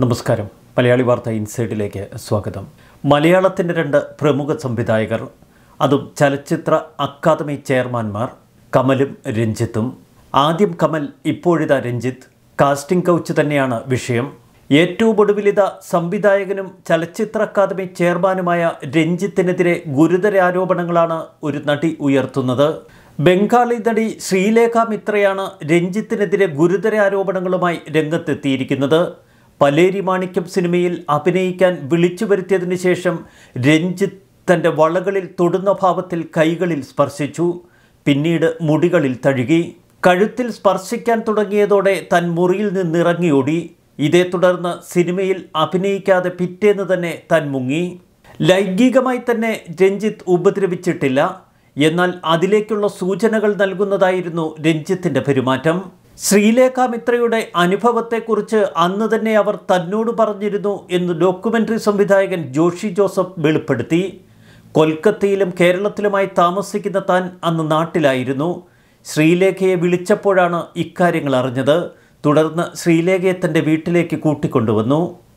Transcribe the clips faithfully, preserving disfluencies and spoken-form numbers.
നമസ്കാരം. മലയാളി വാർത്ത ഇൻസൈഡിലേക്ക് സ്വാഗതം. മലയാളത്തിൻ്റെ രണ്ട് പ്രമുഖ സംവിധായകർ, അതും ചലച്ചിത്ര അക്കാദമി ചെയർമാൻമാർ കമലും രഞ്ജിത്തും. ആദ്യം കമൽ, ഇപ്പോഴിതാ രഞ്ജിത്ത്. കാസ്റ്റിംഗ് കൗച്ച് തന്നെയാണ് വിഷയം. ഏറ്റവും ഒടുവിലിത സംവിധായകനും ചലച്ചിത്ര അക്കാദമി ചെയർമാനുമായ രഞ്ജിത്തിനെതിരെ ഗുരുതര ആരോപണങ്ങളാണ് ഒരു നടി ഉയർത്തുന്നത്. ബംഗാളി നടി ശ്രീലേഖ മിത്രയാണ് രഞ്ജിത്തിനെതിരെ ഗുരുതര ആരോപണങ്ങളുമായി രംഗത്തെത്തിയിരിക്കുന്നത്. പലേരി മാണിക്യം സിനിമയിൽ അഭിനയിക്കാൻ വിളിച്ചു വരുത്തിയതിനു ശേഷം രഞ്ജിത്ത് തൻ്റെ വളകളിൽ തൊടുന്ന ഭാവത്തിൽ കൈകളിൽ സ്പർശിച്ചു. പിന്നീട് മുടികളിൽ തഴുകി. കഴുത്തിൽ സ്പർശിക്കാൻ തുടങ്ങിയതോടെ താൻ മുറിയിൽ നിന്നിറങ്ങിയോടി. ഇതേ തുടർന്ന് സിനിമയിൽ അഭിനയിക്കാതെ പിറ്റേന്ന് തന്നെ താൻ മുങ്ങി. ലൈംഗികമായി തന്നെ രഞ്ജിത്ത് ഉപദ്രവിച്ചിട്ടില്ല. എന്നാൽ അതിലേക്കുള്ള സൂചനകൾ നൽകുന്നതായിരുന്നു രഞ്ജിത്തിൻ്റെ പെരുമാറ്റം. ശ്രീലേഖ മിത്രയുടെ അനുഭവത്തെക്കുറിച്ച് അന്ന് തന്നെ അവർ തന്നോട് പറഞ്ഞിരുന്നു എന്ന് ഡോക്യുമെൻ്ററി സംവിധായകൻ ജോഷി ജോസഫ് വെളിപ്പെടുത്തി. കൊൽക്കത്തയിലും കേരളത്തിലുമായി താമസിക്കുന്ന താൻ അന്ന് നാട്ടിലായിരുന്നു. ശ്രീലേഖയെ വിളിച്ചപ്പോഴാണ് ഇക്കാര്യങ്ങൾ അറിഞ്ഞത്. തുടർന്ന് ശ്രീലേഖയെ തൻ്റെ വീട്ടിലേക്ക് കൂട്ടിക്കൊണ്ടുവന്നു.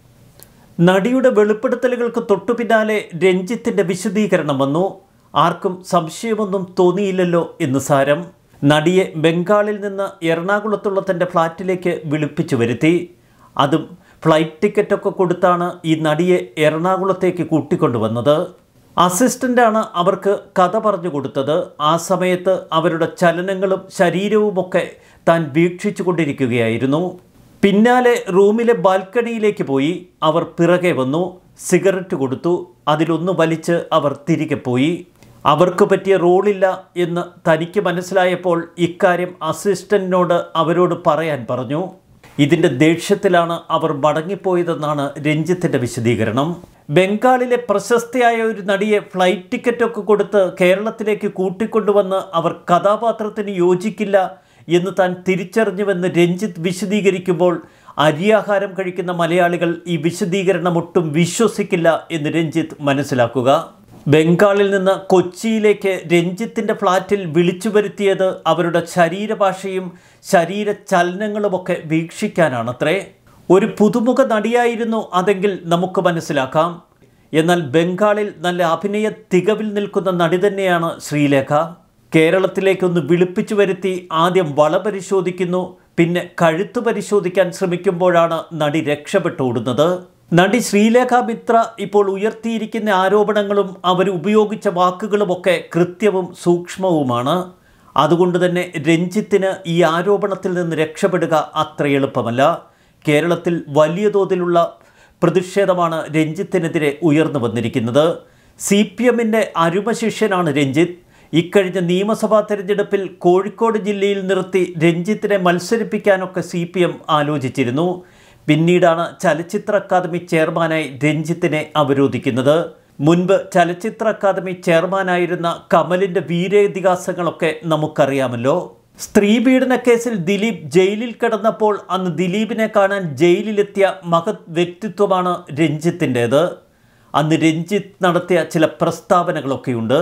നടിയുടെ വെളിപ്പെടുത്തലുകൾക്ക് തൊട്ടുപിന്നാലെ രഞ്ജിത്തിൻ്റെ വിശദീകരണം വന്നു. ആർക്കും സംശയമൊന്നും തോന്നിയില്ലല്ലോ എന്ന് സാരം. നടിയെ ബംഗാളിൽ നിന്ന് എറണാകുളത്തുള്ള തൻ്റെ ഫ്ലാറ്റിലേക്ക് വിളിപ്പിച്ചു വരുത്തി. അതും ഫ്ലൈറ്റ് ടിക്കറ്റൊക്കെ കൊടുത്താണ് ഈ നടിയെ എറണാകുളത്തേക്ക് കൂട്ടിക്കൊണ്ടുവന്നത്. അസിസ്റ്റൻ്റാണ് അവർക്ക് കഥ പറഞ്ഞു കൊടുത്തത്. ആ സമയത്ത് അവരുടെ ചലനങ്ങളും ശരീരവുമൊക്കെ താൻ വീക്ഷിച്ചു കൊണ്ടിരിക്കുകയായിരുന്നു. പിന്നാലെ റൂമിലെ ബാൽക്കണിയിലേക്ക് പോയി. അവർ പിറകെ വന്നു. സിഗരറ്റ് കൊടുത്തു. അതിലൊന്ന് വലിച്ച് അവർ തിരികെ പോയി. അവർക്ക് പറ്റിയ റോളില്ല എന്ന് തനിക്ക് മനസ്സിലായപ്പോൾ ഇക്കാര്യം അസിസ്റ്റന്റിനോട് അവരോട് പറയാൻ പറഞ്ഞു. ഇതിൻ്റെ ദേഷ്യത്തിലാണ് അവർ മടങ്ങിപ്പോയതെന്നാണ് രഞ്ജിത്തിൻ്റെ വിശദീകരണം. ബംഗാളിലെ പ്രശസ്തയായ ഒരു നടിയെ ഫ്ലൈറ്റ് ടിക്കറ്റൊക്കെ കൊടുത്ത് കേരളത്തിലേക്ക് കൂട്ടിക്കൊണ്ടുവന്ന് അവർ കഥാപാത്രത്തിന് യോജിക്കില്ല എന്ന് താൻ തിരിച്ചറിഞ്ഞുവെന്ന് രഞ്ജിത്ത് വിശദീകരിക്കുമ്പോൾ അരിയാഹാരം കഴിക്കുന്ന മലയാളികൾ ഈ വിശദീകരണം ഒട്ടും വിശ്വസിക്കില്ല എന്ന് രഞ്ജിത്ത് മനസ്സിലാക്കുക. ബംഗാളിൽ നിന്ന് കൊച്ചിയിലേക്ക് രഞ്ജിത്തിൻ്റെ ഫ്ലാറ്റിൽ വിളിച്ചു വരുത്തിയത് അവരുടെ ശരീരഭാഷയും ശരീര ചലനങ്ങളുമൊക്കെ വീക്ഷിക്കാനാണത്രേ. ഒരു പുതുമുഖ നടിയായിരുന്നു അതെങ്കിൽ നമുക്ക് മനസ്സിലാക്കാം. എന്നാൽ ബംഗാളിൽ നല്ല അഭിനയ തികവിൽ നിൽക്കുന്ന നടി തന്നെയാണ് ശ്രീലേഖ. കേരളത്തിലേക്കൊന്ന് വിളിപ്പിച്ചു വരുത്തി ആദ്യം വള പരിശോധിക്കുന്നു, പിന്നെ കഴുത്ത് പരിശോധിക്കാൻ ശ്രമിക്കുമ്പോഴാണ് നടി രക്ഷപ്പെട്ടോടുന്നത്. നടി ശ്രീലേഖ മിത്ര ഇപ്പോൾ ഉയർത്തിയിരിക്കുന്ന ആരോപണങ്ങളും അവർ ഉപയോഗിച്ച വാക്കുകളുമൊക്കെ കൃത്യവും സൂക്ഷ്മവുമാണ്. അതുകൊണ്ട് തന്നെ രഞ്ജിത്തിന് ഈ ആരോപണത്തിൽ നിന്ന് രക്ഷപ്പെടുക അത്ര എളുപ്പമല്ല. കേരളത്തിൽ വലിയ തോതിലുള്ള പ്രതിഷേധമാണ് രഞ്ജിത്തിനെതിരെ ഉയർന്നു വന്നിരിക്കുന്നത്. സി പി എമ്മിൻ്റെ അരുമശിഷ്യനാണ് രഞ്ജിത്ത്. ഇക്കഴിഞ്ഞ നിയമസഭാ തെരഞ്ഞെടുപ്പിൽ കോഴിക്കോട് ജില്ലയിൽ നിർത്തി രഞ്ജിത്തിനെ മത്സരിപ്പിക്കാനൊക്കെ സി പി എം ആലോചിച്ചിരുന്നു. പിന്നീടാണ് ചലച്ചിത്ര അക്കാദമി ചെയർമാനായി രഞ്ജിത്തിനെ അവരോധിക്കുന്നത്. മുൻപ് ചലച്ചിത്ര അക്കാദമി ചെയർമാനായിരുന്ന കമലിൻ്റെ വീരേതിഹാസങ്ങളൊക്കെ നമുക്കറിയാമല്ലോ. സ്ത്രീപീഡന കേസിൽ ദിലീപ് ജയിലിൽ കിടന്നപ്പോൾ അന്ന് ദിലീപിനെ കാണാൻ ജയിലിലെത്തിയ മഹത് വ്യക്തിത്വമാണ് രഞ്ജിത്തിൻ്റേത്. അന്ന് രഞ്ജിത്ത് നടത്തിയ ചില പ്രസ്താവനകളൊക്കെയുണ്ട്.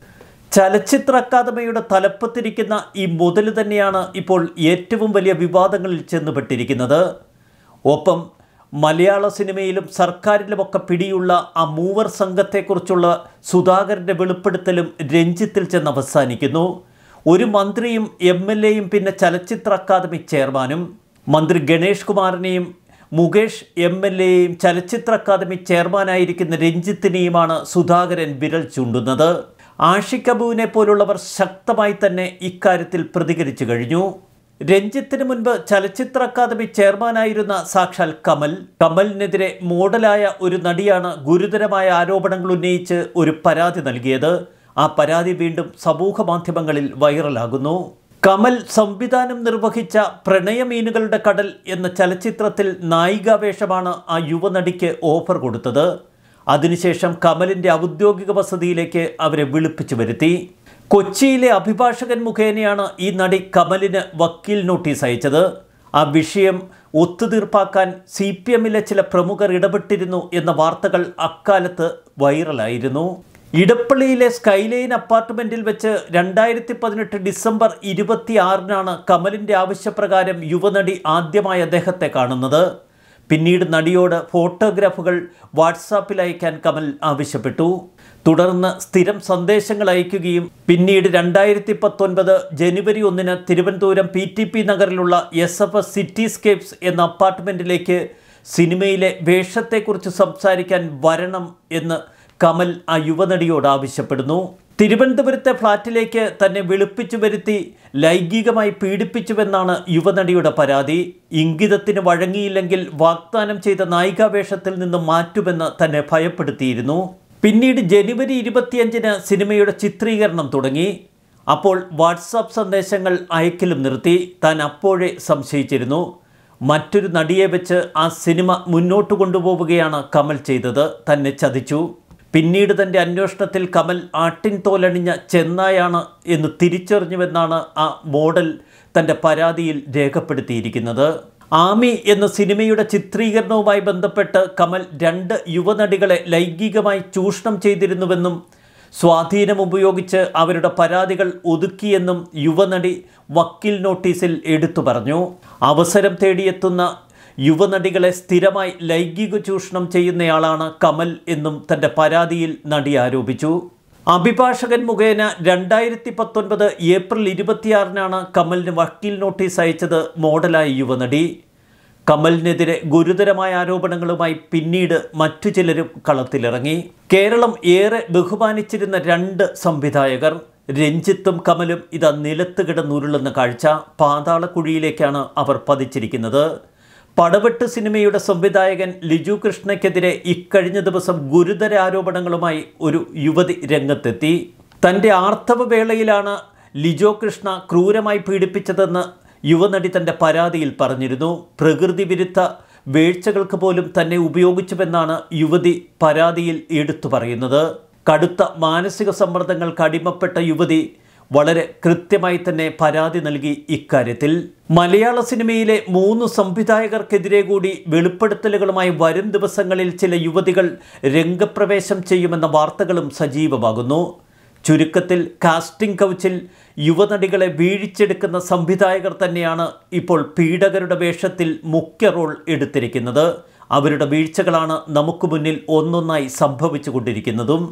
ചലച്ചിത്ര അക്കാദമിയുടെ തലപ്പത്തിരിക്കുന്ന ഈ മുതൽ തന്നെയാണ് ഇപ്പോൾ ഏറ്റവും വലിയ വിവാദങ്ങളിൽ ചെന്നുപെട്ടിരിക്കുന്നത്. ഒപ്പം മലയാള സിനിമയിലും സർക്കാരിലുമൊക്കെ പിടിയുള്ള ആ മൂവർ സംഘത്തെക്കുറിച്ചുള്ള സുധാകരൻ്റെ വെളിപ്പെടുത്തലും രഞ്ജിത്തിൽ ചെന്ന് അവസാനിക്കുന്നു. ഒരു മന്ത്രിയും എം എൽ എയും പിന്നെ ചലച്ചിത്ര അക്കാദമി ചെയർമാനും. മന്ത്രി ഗണേഷ് കുമാറിനെയും മുകേഷ് എം എൽ എയെയും ചലച്ചിത്ര അക്കാദമി ചെയർമാനായിരിക്കുന്ന രഞ്ജിത്തിനെയുമാണ് സുധാകരൻ വിരൽ ചൂണ്ടുന്നത്. ആഷിഖ് അബുവിനെ പോലുള്ളവർ ശക്തമായി തന്നെ ഇക്കാര്യത്തിൽ പ്രതികരിച്ചു കഴിഞ്ഞു. രഞ്ജിത്തിന് മുൻപ് ചലച്ചിത്ര അക്കാദമി ചെയർമാനായിരുന്ന സാക്ഷാൽ കമൽ. കമലിനെതിരെ മോഡലായ ഒരു നടിയാണ് ഗുരുതരമായ ആരോപണങ്ങൾ ഉന്നയിച്ച് ഒരു പരാതി നൽകിയത്. ആ പരാതി വീണ്ടും സമൂഹ മാധ്യമങ്ങളിൽ വൈറലാകുന്നു. കമൽ സംവിധാനം നിർവഹിച്ച പ്രണയമീനുകളുടെ കടൽ എന്ന ചലച്ചിത്രത്തിൽ നായികാവേഷമാണ് ആ യുവനടിക്ക് ഓഫർ കൊടുത്തത്. അതിനുശേഷം കമലിൻ്റെ ഔദ്യോഗിക വസതിയിലേക്ക് അവരെ വിളിപ്പിച്ചു വരുത്തി. കൊച്ചിയിലെ അഭിഭാഷകൻ മുഖേനയാണ് ഈ നടി കമലിന് വക്കീൽ നോട്ടീസ് അയച്ചത്. ആ വിഷയം ഒത്തുതീർപ്പാക്കാൻ സി പി എമ്മിലെ ചില പ്രമുഖർ ഇടപെട്ടിരുന്നു എന്ന വാർത്തകൾ അക്കാലത്ത് വൈറലായിരുന്നു. ഇടപ്പള്ളിയിലെ സ്കൈലൈൻ അപ്പാർട്ട്മെൻറ്റിൽ വെച്ച് രണ്ടായിരത്തി പതിനെട്ട് ഡിസംബർ ഇരുപത്തി ആറിനാണ് കമലിൻ്റെ ആവശ്യപ്രകാരം യുവനടി ആദ്യമായി അദ്ദേഹത്തെ കാണുന്നത്. പിന്നീട് നടിയോട് ഫോട്ടോഗ്രാഫുകൾ വാട്സാപ്പിൽ അയക്കാൻ കമൽ ആവശ്യപ്പെട്ടു. തുടർന്ന് സ്ഥിരം സന്ദേശങ്ങൾ അയക്കുകയും പിന്നീട് രണ്ടായിരത്തി പത്തൊൻപത് ജനുവരി ഒന്നിന് തിരുവനന്തപുരം പി ടി പി നഗറിലുള്ള എസ് എഫ് എസ് സിറ്റിസ്കേപ്സ് എന്ന അപ്പാർട്ട്മെൻറ്റിലേക്ക് സിനിമയിലെ വേഷത്തെക്കുറിച്ച് സംസാരിക്കാൻ വരണം എന്ന് കമൽ ആ യുവനടിയോട് ആവശ്യപ്പെടുന്നു. തിരുവനന്തപുരത്തെ ഫ്ളാറ്റിലേക്ക് തന്നെ വിളിപ്പിച്ചു വരുത്തി ലൈംഗികമായി പീഡിപ്പിച്ചുവെന്നാണ് യുവനടിയുടെ പരാതി. ഇംഗിതത്തിന് വഴങ്ങിയില്ലെങ്കിൽ വാഗ്ദാനം ചെയ്ത നായികാവേഷത്തിൽ നിന്ന് മാറ്റുമെന്ന് തന്നെ ഭയപ്പെടുത്തിയിരുന്നു. പിന്നീട് ജനുവരി ഇരുപത്തിയഞ്ചിന് സിനിമയുടെ ചിത്രീകരണം തുടങ്ങി. അപ്പോൾ വാട്സാപ്പ് സന്ദേശങ്ങൾ അയക്കലും നിർത്തി. താൻ അപ്പോഴേ സംശയിച്ചിരുന്നു. മറ്റൊരു നടിയെ വെച്ച് ആ സിനിമ മുന്നോട്ട് കൊണ്ടുപോവുകയാണ് കമൽ ചെയ്തത്. തന്നെ ചതിച്ചു. പിന്നീട് തൻ്റെ അന്വേഷണത്തിൽ കമൽ ആട്ടിൻ തോലണിഞ്ഞ ചെന്നായാണ് എന്ന് തിരിച്ചറിഞ്ഞുവെന്നാണ് ആ മോഡൽ തൻ്റെ പരാതിയിൽ രേഖപ്പെടുത്തിയിരിക്കുന്നത്. ആമി എന്ന സിനിമയുടെ ചിത്രീകരണവുമായി ബന്ധപ്പെട്ട് കമൽ രണ്ട് യുവനടികളെ ലൈംഗികമായി ചൂഷണം ചെയ്തിരുന്നുവെന്നും സ്വാധീനം ഉപയോഗിച്ച് അവരുടെ പരാതികൾ ഒതുക്കിയെന്നും യുവനടി വക്കീൽ നോട്ടീസിൽ എടുത്തു പറഞ്ഞു. അവസരം തേടിയെത്തുന്ന യുവനടികളെ സ്ഥിരമായി ലൈംഗിക ചൂഷണം ചെയ്യുന്നയാളാണ് കമൽ എന്നും തൻ്റെ പരാതിയിൽ നടി ആരോപിച്ചു. അഭിഭാഷകൻ മുഖേന രണ്ടായിരത്തി പത്തൊൻപത് ഏപ്രിൽ ഇരുപത്തിയാറിനാണ് കമലിന് വക്കീൽ നോട്ടീസ് അയച്ചത് മോഡലായ യുവനടി. കമലിനെതിരെ ഗുരുതരമായ ആരോപണങ്ങളുമായി പിന്നീട് മറ്റു ചിലരും കളത്തിലിറങ്ങി. കേരളം ഏറെ ബഹുമാനിച്ചിരുന്ന രണ്ട് സംവിധായകർ രഞ്ജിത്തും കമലും ഇതാ നിലത്ത് കിടന്നുരുളുന്ന കാഴ്ച. പാതാളക്കുഴിയിലേക്കാണ് അവർ പതിച്ചിരിക്കുന്നത്. പടവെട്ട് സിനിമയുടെ സംവിധായകൻ ലിജു കൃഷ്ണയ്ക്കെതിരെ ഇക്കഴിഞ്ഞ ദിവസം ഗുരുതര ആരോപണങ്ങളുമായി ഒരു യുവതി രംഗത്തെത്തി. തൻ്റെ ആർത്തവ വേളയിലാണ് ലിജോ കൃഷ്ണ ക്രൂരമായി പീഡിപ്പിച്ചതെന്ന് യുവനടി തൻ്റെ പരാതിയിൽ പറഞ്ഞിരുന്നു. പ്രകൃതി വിരുദ്ധ വീഴ്ചകൾക്ക് പോലും തന്നെ ഉപയോഗിച്ചുവെന്നാണ് യുവതി പരാതിയിൽ എടുത്തു പറയുന്നത്. കടുത്ത മാനസിക സമ്മർദ്ദങ്ങൾക്ക് അടിമപ്പെട്ട യുവതി വളരെ കൃത്യമായി തന്നെ പരാതി നൽകി. ഇക്കാര്യത്തിൽ മലയാള സിനിമയിലെ മൂന്ന് സംവിധായകർക്കെതിരെ കൂടി വെളിപ്പെടുത്തലുകളുമായി വരും ദിവസങ്ങളിൽ ചില യുവതികൾ രംഗപ്രവേശം ചെയ്യുമെന്ന വാർത്തകളും സജീവമാകുന്നു. ചുരുക്കത്തിൽ കാസ്റ്റിംഗ് കൗച്ചിൽ യുവനടികളെ വീഴിച്ചെടുക്കുന്ന സംവിധായകർ തന്നെയാണ് ഇപ്പോൾ പീഡകരുടെ വേഷത്തിൽ മുഖ്യ റോൾ എടുത്തിരിക്കുന്നത്. അവരുടെ വീഴ്ചകളാണ് നമുക്ക് മുന്നിൽ ഒന്നൊന്നായി സംഭവിച്ചു കൊണ്ടിരിക്കുന്നതും.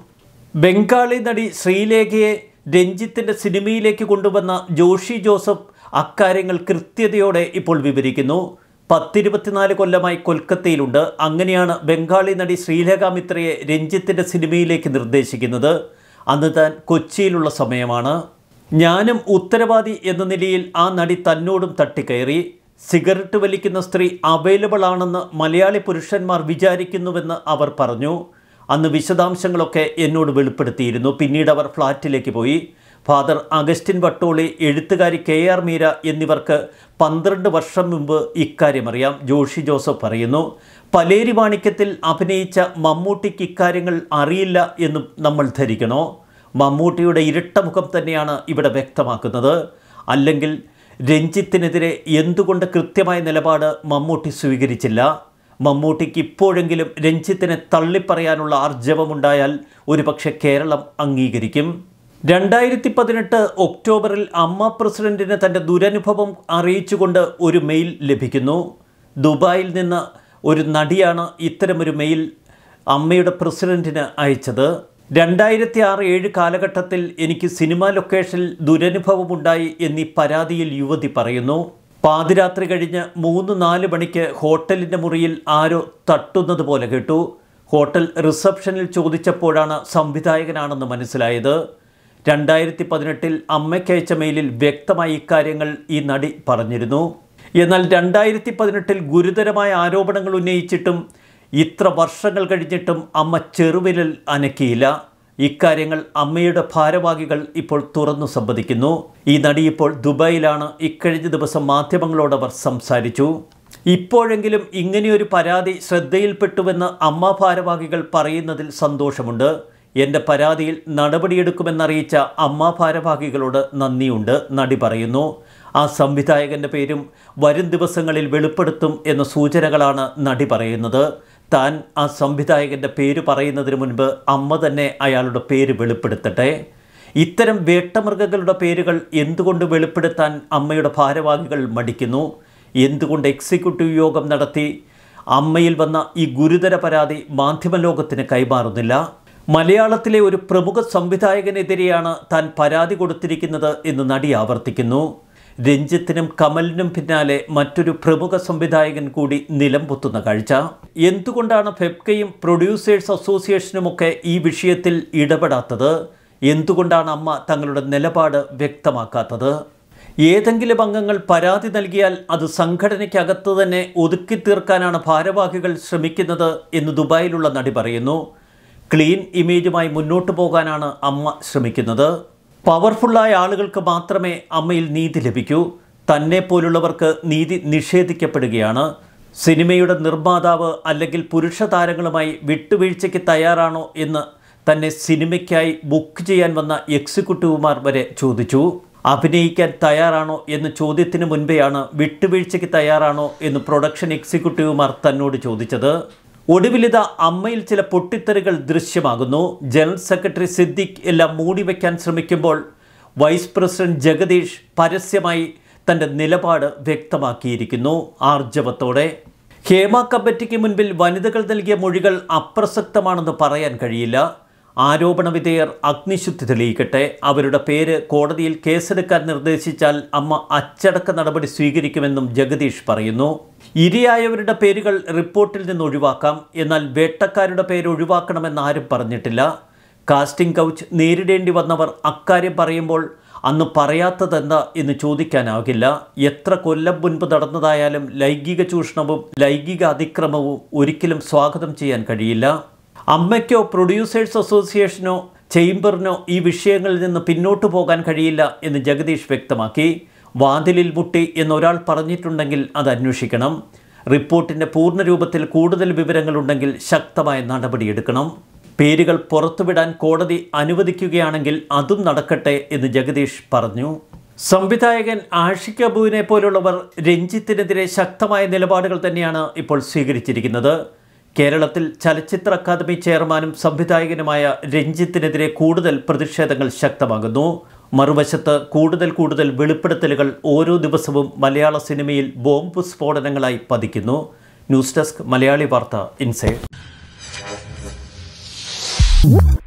ബംഗാളി നടി ശ്രീലേഖയെ രഞ്ജിത്തിൻ്റെ സിനിമയിലേക്ക് കൊണ്ടുവന്ന ജോഷി ജോസഫ് അക്കാര്യങ്ങൾ കൃത്യതയോടെ ഇപ്പോൾ വിവരിക്കുന്നു. പത്തിരുപത്തിനാല് കൊല്ലമായി കൊൽക്കത്തയിലുണ്ട്. അങ്ങനെയാണ് ബംഗാളി നടി ശ്രീലേഖ മിത്രയെ രഞ്ജിത്തിൻ്റെ സിനിമയിലേക്ക് നിർദ്ദേശിക്കുന്നത്. അന്ന് താൻ കൊച്ചിയിലുള്ള സമയമാണ്. ഞാനും ഉത്തരവാദി എന്ന നിലയിൽ ആ നടി തന്നോടും തട്ടിക്കയറി. സിഗരറ്റ് വലിക്കുന്ന സ്ത്രീ അവൈലബിൾ ആണെന്ന് മലയാളി പുരുഷന്മാർ വിചാരിക്കുന്നുവെന്ന് അവർ പറഞ്ഞു. അന്ന് വിശദാംശങ്ങളൊക്കെ എന്നോട് വെളിപ്പെടുത്തിയിരുന്നു. പിന്നീട് അവർ ഫ്ലാറ്റിലേക്ക് പോയി. ഫാദർ അഗസ്റ്റിൻ വട്ടോളി, എഴുത്തുകാരി കെ ആർ മീര എന്നിവർക്ക് പന്ത്രണ്ട് വർഷം മുമ്പ് ഇക്കാര്യമറിയാം. ജോഷി ജോസഫ് പറയുന്നു. പലേരി മാണിക്യത്തിൽ അഭിനയിച്ച മമ്മൂട്ടിക്ക് ഇക്കാര്യങ്ങൾ അറിയില്ല എന്നും നമ്മൾ ധരിക്കണോ? മമ്മൂട്ടിയുടെ ഇരട്ട മുഖം തന്നെയാണ് ഇവിടെ വ്യക്തമാക്കുന്നത്. അല്ലെങ്കിൽ രഞ്ജിത്തിനെതിരെ എന്തുകൊണ്ട് കൃത്യമായ നിലപാട് മമ്മൂട്ടി സ്വീകരിച്ചില്ല? മമ്മൂട്ടിക്ക് ഇപ്പോഴെങ്കിലും രഞ്ജിത്തിനെ തള്ളിപ്പറയാനുള്ള ആർജവമുണ്ടായാൽ ഒരുപക്ഷെ കേരളം അംഗീകരിക്കും. രണ്ടായിരത്തി പതിനെട്ട് ഒക്ടോബറിൽ അമ്മ പ്രസിഡന്റിന് തൻ്റെ ദുരനുഭവം അറിയിച്ചുകൊണ്ട് ഒരു മെയിൽ ലഭിക്കുന്നു. ദുബായിൽ നിന്ന് ഒരു നടിയാണ് ഇത്തരമൊരു മെയിൽ അമ്മയുടെ പ്രസിഡന്റിന് അയച്ചത്. രണ്ടായിരത്തി ആറ് ഏഴ് കാലഘട്ടത്തിൽ എനിക്ക് സിനിമാ ലൊക്കേഷനിൽ ദുരനുഭവമുണ്ടായി എന്നീ പരാതിയിൽ യുവതി പറയുന്നു. പാതിരാത്രി കഴിഞ്ഞ് മൂന്ന് നാല് മണിക്ക് ഹോട്ടലിൻ്റെ മുറിയിൽ ആരോ തട്ടുന്നത് പോലെ കേട്ടു. ഹോട്ടൽ റിസപ്ഷനിൽ ചോദിച്ചപ്പോഴാണ് സംവിധായകനാണെന്ന് മനസ്സിലായത്. രണ്ടായിരത്തി പതിനെട്ടിൽ അമ്മയ്ക്കയച്ച മെയിലിൽ വ്യക്തമായി ഇക്കാര്യങ്ങൾ ഈ നടി പറഞ്ഞിരുന്നു. എന്നാൽ രണ്ടായിരത്തി പതിനെട്ടിൽ ഗുരുതരമായ ആരോപണങ്ങൾ ഉന്നയിച്ചിട്ടും ഇത്ര വർഷങ്ങൾ കഴിഞ്ഞിട്ടും അമ്മ ചെറുവിരൽ അനക്കിയില്ല. ഇക്കാര്യങ്ങൾ അമ്മയുടെ ഭാരവാഹികൾ ഇപ്പോൾ തുറന്നു സമ്മതിക്കുന്നു. ഈ നടി ഇപ്പോൾ ദുബായിലാണ്. ഇക്കഴിഞ്ഞ ദിവസം മാധ്യമങ്ങളോടവർ സംസാരിച്ചു. ഇപ്പോഴെങ്കിലും ഇങ്ങനെയൊരു പരാതി ശ്രദ്ധയിൽപ്പെട്ടുവെന്ന് അമ്മ ഭാരവാഹികൾ പറയുന്നതിൽ സന്തോഷമുണ്ട്. എൻ്റെ പരാതിയിൽ നടപടിയെടുക്കുമെന്നറിയിച്ച അമ്മ ഭാരവാഹികളോട് നന്ദിയുണ്ട്, നടി പറയുന്നു. ആ സംവിധായകൻ്റെ പേരും വരും ദിവസങ്ങളിൽ വെളിപ്പെടുത്തും എന്ന സൂചനകളാണ് നടി പറയുന്നത്. താൻ ആ സംവിധായകൻ്റെ പേര് പറയുന്നതിന് മുൻപ് അമ്മ തന്നെ അയാളുടെ പേര് വെളിപ്പെടുത്തട്ടെ. ഇത്തരം വേട്ടമൃഗങ്ങളുടെ പേരുകൾ എന്തുകൊണ്ട് വെളിപ്പെടുത്താൻ അമ്മയുടെ ഭാരവാഹികൾ മടിക്കുന്നു? എന്തുകൊണ്ട് എക്സിക്യൂട്ടീവ് യോഗം നടത്തി അമ്മയിൽ വന്ന ഈ ഗുരുതര പരാതി മാധ്യമലോകത്തിന് കൈമാറുന്നില്ല. മലയാളത്തിലെ ഒരു പ്രമുഖ സംവിധായകനെതിരെയാണ് താൻ പരാതി കൊടുത്തിരിക്കുന്നത് എന്ന് നടി ആവർത്തിക്കുന്നു. രഞ്ജിത്തിനും കമലിനും പിന്നാലെ മറ്റൊരു പ്രമുഖ സംവിധായകൻ കൂടി നിലംപൊത്തുന്ന കാഴ്ച. എന്തുകൊണ്ടാണ് ഫെഫ്കയും പ്രൊഡ്യൂസേഴ്സ് അസോസിയേഷനുമൊക്കെ ഈ വിഷയത്തിൽ ഇടപെടാത്തത്? എന്തുകൊണ്ടാണ് അമ്മ തങ്ങളുടെ നിലപാട് വ്യക്തമാക്കാത്തത്? ഏതെങ്കിലും അംഗങ്ങൾ പരാതി നൽകിയാൽ അത് സംഘടനയ്ക്കകത്ത് തന്നെ ഒതുക്കി തീർക്കാനാണ് ഭാരവാഹികൾ ശ്രമിക്കുന്നത് എന്ന് ദുബായിലുള്ള നടി പറയുന്നു. ക്ലീൻ ഇമേജുമായി മുന്നോട്ട് പോകാനാണ് അമ്മ ശ്രമിക്കുന്നത്. പവർഫുള്ളായ ആളുകൾക്ക് മാത്രമേ അമ്മയിൽ നീതി ലഭിക്കൂ. തന്നെ പോലുള്ളവർക്ക് നീതി നിഷേധിക്കപ്പെടുകയാണ്. സിനിമയുടെ നിർമ്മാതാവ് അല്ലെങ്കിൽ പുരുഷ താരങ്ങളുമായി വിട്ടുവീഴ്ചയ്ക്ക് തയ്യാറാണോ എന്ന് തന്നെ സിനിമയ്ക്കായി ബുക്ക് ചെയ്യാൻ വന്ന എക്സിക്യൂട്ടീവുമാർ വരെ ചോദിച്ചു. അഭിനയിക്കാൻ തയ്യാറാണോ എന്ന ചോദ്യത്തിന് മുൻപെയാണ് വിട്ടുവീഴ്ചയ്ക്ക് തയ്യാറാണോ എന്ന് പ്രൊഡക്ഷൻ എക്സിക്യൂട്ടീവുമാർ തന്നോട് ചോദിച്ചത്. ഒടുവിലിത അമ്മയിൽ ചില പൊട്ടിത്തെറികൾ ദൃശ്യമാകുന്നു. ജനറൽ സെക്രട്ടറി സിദ്ദിഖ് എല്ലാം മൂടിവെക്കാൻ ശ്രമിക്കുമ്പോൾ വൈസ് പ്രസിഡന്റ് ജഗദീഷ് പരസ്യമായി തൻ്റെ നിലപാട് വ്യക്തമാക്കിയിരിക്കുന്നു ആർജവത്തോടെ. ഹേമ കമ്മിറ്റിക്ക് മുൻപിൽ വനിതകൾ നൽകിയ മൊഴികൾ അപ്രസക്തമാണെന്ന് പറയാൻ കഴിയില്ല. ആരോപണ വിധേയർ അഗ്നിശുദ്ധി തെളിയിക്കട്ടെ. അവരുടെ പേര് കോടതിയിൽ കേസെടുക്കാൻ നിർദ്ദേശിച്ചാൽ അമ്മ അച്ചടക്ക നടപടി സ്വീകരിക്കുമെന്നും ജഗദീഷ് പറയുന്നു. ഇരയായവരുടെ പേരുകൾ റിപ്പോർട്ടിൽ നിന്ന് ഒഴിവാക്കാം, എന്നാൽ വേട്ടക്കാരുടെ പേര് ഒഴിവാക്കണമെന്ന് ആരും പറഞ്ഞിട്ടില്ല. കാസ്റ്റിംഗ് കൗച്ച് നേരിടേണ്ടി വന്നവർ അക്കാര്യം പറയുമ്പോൾ അന്ന് പറയാത്തതെന്താ എന്ന് ചോദിക്കാനാകില്ല. എത്ര കൊല്ലം മുൻപ് നടന്നതായാലും ലൈംഗിക ചൂഷണവും ലൈംഗിക അതിക്രമവും ഒരിക്കലും സ്വാഗതം ചെയ്യാൻ കഴിയില്ല. അമ്മയ്ക്കോ പ്രൊഡ്യൂസേഴ്സ് അസോസിയേഷനോ ചേംബറിനോ ഈ വിഷയങ്ങളിൽ നിന്ന് പിന്നോട്ടു പോകാൻ കഴിയില്ല എന്ന് ജഗദീഷ് വ്യക്തമാക്കി. വാതിലിൽ മുട്ടി എന്നൊരാൾ പറഞ്ഞിട്ടുണ്ടെങ്കിൽ അത് അന്വേഷിക്കണം. റിപ്പോർട്ടിൻ്റെ പൂർണ്ണരൂപത്തിൽ കൂടുതൽ വിവരങ്ങളുണ്ടെങ്കിൽ ശക്തമായ നടപടിയെടുക്കണം. പേരുകൾ പുറത്തുവിടാൻ കോടതി അനുവദിക്കുകയാണെങ്കിൽ അതും നടക്കട്ടെ എന്ന് ജഗദീഷ് പറഞ്ഞു. സംവിധായകൻ ആഷിഖ് അബുവിനെ പോലുള്ളവർ രഞ്ജിത്തിനെതിരെ ശക്തമായ നിലപാടുകൾ തന്നെയാണ് ഇപ്പോൾ സ്വീകരിച്ചിരിക്കുന്നത്. കേരളത്തിൽ ചലച്ചിത്ര അക്കാദമി ചെയർമാനും സംവിധായകനുമായ രഞ്ജിത്തിനെതിരെ കൂടുതൽ പ്രതിഷേധങ്ങൾ ശക്തമാകുന്നു. മറുവശത്ത് കൂടുതൽ കൂടുതൽ വെളിപ്പെടുത്തലുകൾ ഓരോ ദിവസവും മലയാള സിനിമയിൽ ബോംബ് സ്ഫോടനങ്ങളായി പതിക്കുന്നു. ന്യൂസ് ഡെസ്ക് മലയാളി വാർത്ത ഇൻസൈഡ്.